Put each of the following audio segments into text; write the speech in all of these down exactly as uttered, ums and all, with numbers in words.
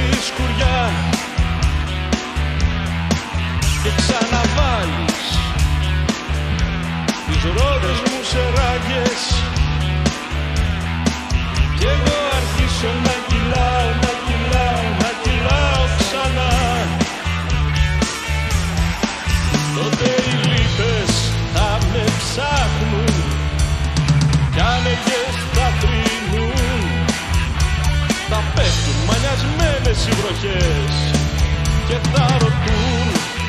τη σκουριά και ξαναβάλεις τις ρόδες μου σε ράγες κι εγώ αρχίσω να κυλάω, να κυλάω, να κυλάω ξανά. Τότε οι λύπες θα με ψάχνουν κι άνεργες θα τρινούν, θα πέφτουν μανιασμένες οι βροχές και θα ρωτούν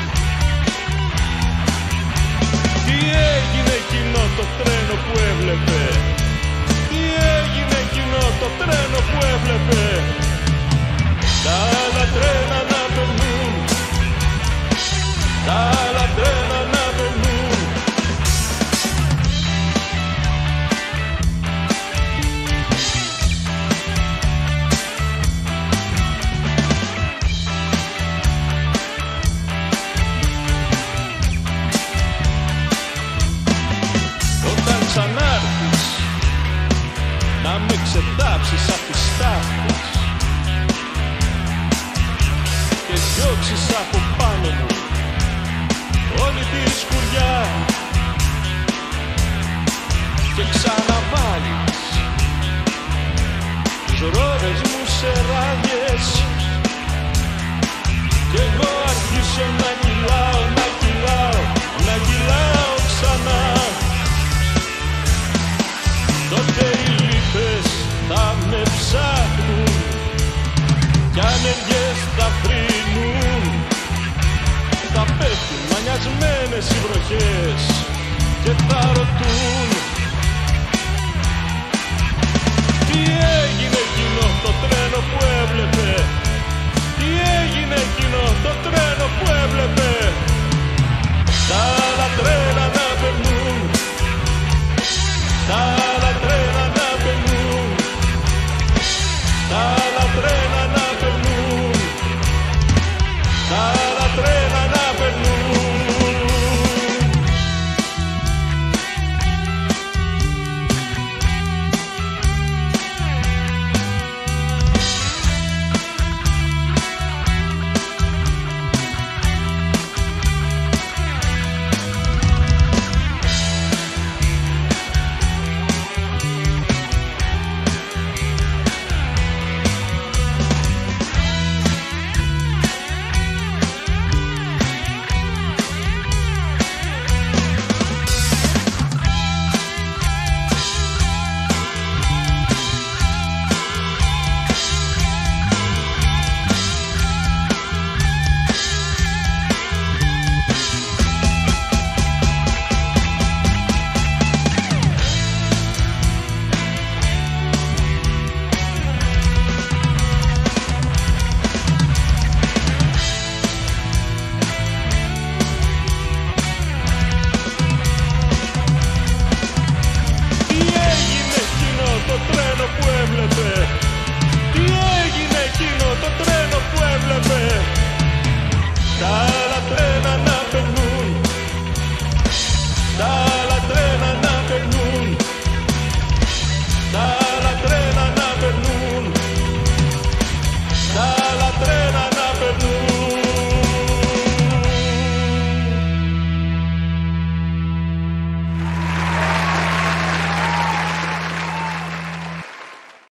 τι έγινε εκείνο το τρένο που έβλεπε, τι έγινε εκείνο το τρένο που έβλεπε. Τα άλλα τρένα να περνούν, τα άλλα τρένα να περνούν. Όταν ξανάρθεις να με ξετάψεις απ' τις στάχτες και διώξεις από πάνω μου όλη τη σκουριά και ξαναβάλεις τις ρόδες μου σε ράγες κι εγώ αρχίσω να κυλάω, να κυλάω, να κυλάω ξανά. Τότε οι λύπες θα με ψάχνουν κι άνεργες θα θρηνούν, θα πέφτουν μανιασμένες οι βροχές και θα ρωτούν τι έγινε εκείνο το τρένο που έβλεπε,